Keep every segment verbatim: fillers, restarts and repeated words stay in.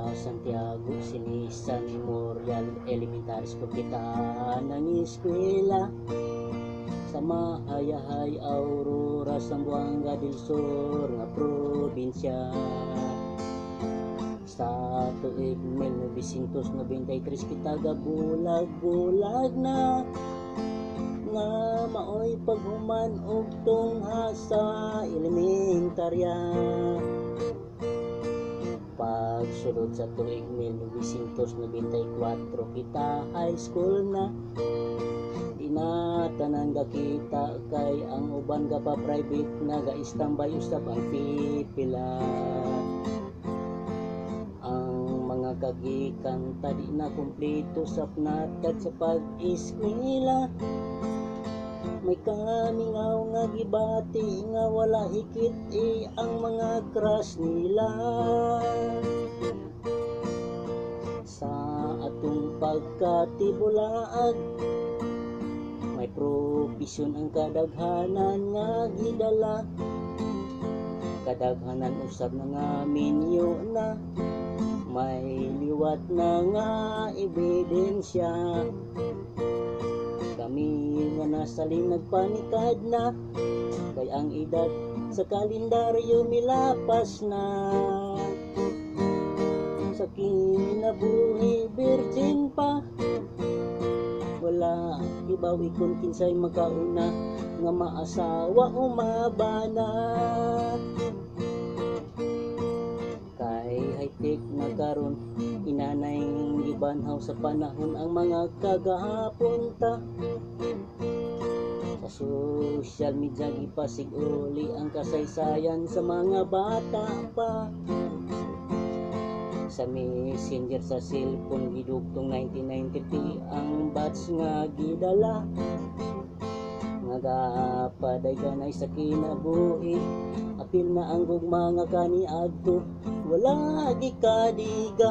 Santiago, Sinisan Memorial Elementary School kita ng eskwela. Sa Mahayahay, Aurora, Zamboanga del Sur nga probinsya. Sa tuig mil novecientos noventa y tres kita gabulag-bulag na nga maoy paghuman og tungha sa elementarya. Pagsulod sa tuig mil novecientos noventa y cuatro kita high school na. Di na tanan kita kay ang uban ga pa private na ga-istambay usab ang pipila. Ang mga kagikan tadi na kumpleto sa pnatad sa pag-eskwela. May kamingaw nga gibati nga wala hikit eh, ang mga crush nila. Sa atong pagkatibulaag, may propisyon ang kadaghanan nga gidala. Kadaghanan usab na nga minyo na, may liwat na nga ebidensya. Kami nga nasalin nagpanikad na, kay ang edad sa kalendaryo milapas na. Sa kinabuhi virgin pa, wala ibawi kung kinsay makauna nga maasawa o mabana. Kay high-tech na karon, inanay gibanhaw sa panahon ang mga kagahapon ta. Sa social media gipasig uli ang kasaysayan sa mga bata pa. Sa messenger sa cellphone gidugtong nineteen ninety-three ang batch nga gidala. Nga gapaday kanay sa kinabuhi, apil na ang gugma nga kaniadto, wala gikadiga.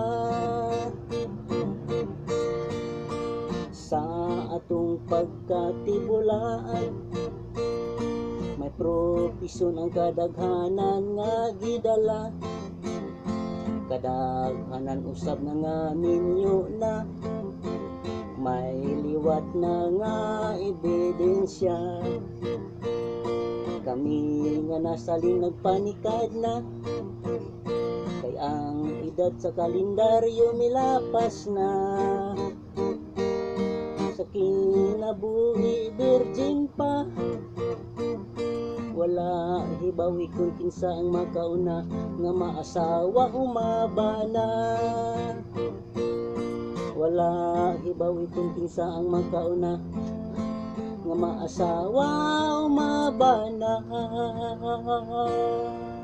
Sa atong pagkatibulaan, may propisyon ang kadaghanan nga gidala. Kadaghanan usab na nga minyo na, may liwat na nga ebidensya. Kami nga nasaling nagpanikad na, kay ang edad sa kalendaryo milapas na. Sa kinabuhi virgin pa, wala hibawi kung kinsa ang makauna nga maasawa o mabana. Wala hibawi kung kinsa ang makauna nga maasawa o mabana.